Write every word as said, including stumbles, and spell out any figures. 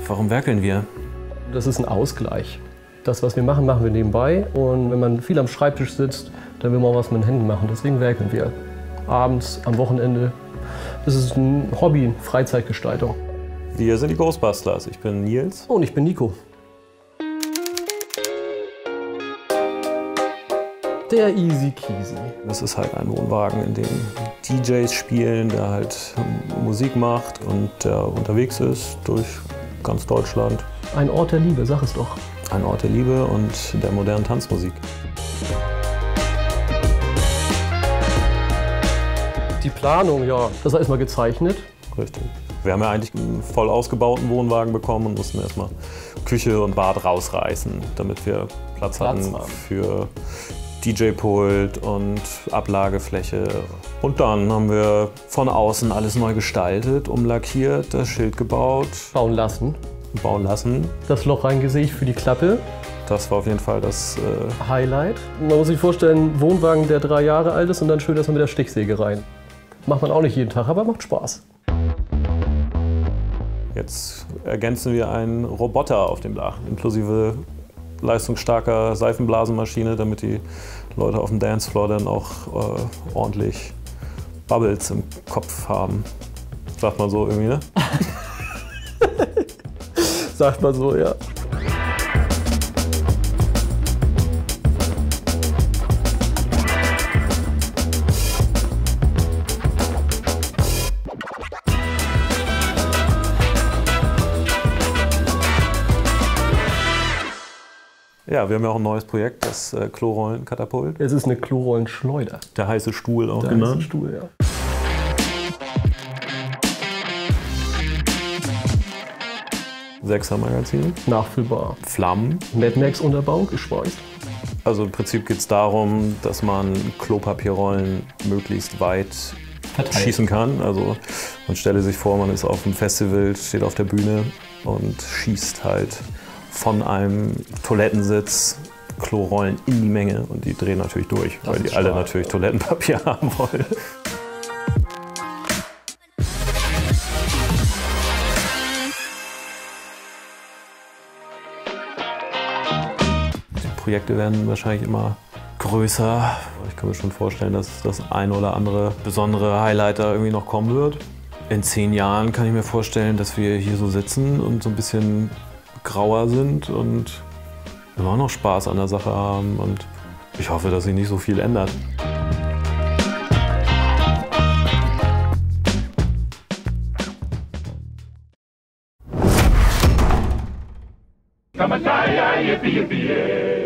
warum werkeln wir? Das ist ein Ausgleich. Das, was wir machen, machen wir nebenbei. Und wenn man viel am Schreibtisch sitzt, dann will man auch was mit den Händen machen. Deswegen werkeln wir. Abends, am Wochenende. Das ist ein Hobby, Freizeitgestaltung. Wir sind die Ghostbusters. Ich bin Nils. Und ich bin Nico. Der Easy Keasy. Das ist halt ein Wohnwagen, in dem D Js spielen, der halt Musik macht und der unterwegs ist durch ganz Deutschland. Ein Ort der Liebe, sag es doch. Ein Ort der Liebe und der modernen Tanzmusik. Die Planung, ja, das ist erstmal gezeichnet. Richtig. Wir haben ja eigentlich einen voll ausgebauten Wohnwagen bekommen und mussten erstmal Küche und Bad rausreißen, damit wir Platz, Platz hatten haben. für D J-Pult und Ablagefläche. Und dann haben wir von außen alles neu gestaltet, umlackiert, das Schild gebaut, Bauen lassen. bauen lassen. Das Loch reingesägt für die Klappe. Das war auf jeden Fall das äh, Highlight. Man muss sich vorstellen, ein Wohnwagen, der drei Jahre alt ist und dann schön erstmal mit der Stichsäge rein. Macht man auch nicht jeden Tag, aber macht Spaß. Jetzt ergänzen wir einen Roboter auf dem Dach, inklusive leistungsstarker Seifenblasenmaschine, damit die Leute auf dem Dancefloor dann auch äh, ordentlich Bubbles im Kopf haben. Sagt man so irgendwie, ne? Sagt man so, ja. Ja, wir haben ja auch ein neues Projekt, das äh, Klorollenkatapult. Es ist eine Klorollenschleuder. Der heiße Stuhl auch Der genannt. heiße Stuhl, ja. Sechser-Magazin. Nachfüllbar. Flammen. Mad Max Unterbau, geschweißt. Also im Prinzip geht es darum, dass man Klopapierrollen möglichst weit Verteilt. schießen kann. Also man stelle sich vor, man ist auf einem Festival, steht auf der Bühne und schießt halt von einem Toilettensitz Klorollen in die Menge und die drehen natürlich durch, Das weil die ist alle stark, natürlich ja. Toilettenpapier haben wollen. Die Projekte werden wahrscheinlich immer größer. Ich kann mir schon vorstellen, dass das ein oder andere besondere Highlight da irgendwie noch kommen wird. In zehn Jahren kann ich mir vorstellen, dass wir hier so sitzen und so ein bisschen grauer sind und immer noch Spaß an der Sache haben. Und ich hoffe, dass sich nicht so viel ändert. Come on, yippee, yippee, yeah.